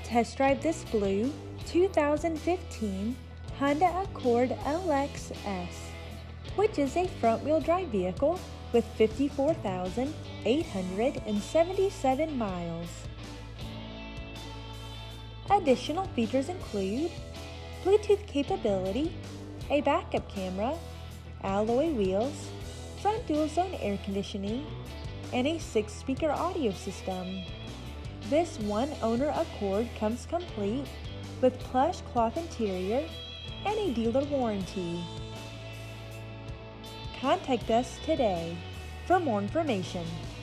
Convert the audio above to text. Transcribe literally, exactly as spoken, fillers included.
Test drive this blue two thousand fifteen Honda Accord L X S, which is a front-wheel drive vehicle with fifty-four thousand eight hundred seventy-seven miles. Additional features include Bluetooth capability, a backup camera, alloy wheels, front dual-zone air conditioning, and a six-speaker audio system. This one-owner Accord comes complete with plush cloth interior and a dealer warranty. Contact us today for more information.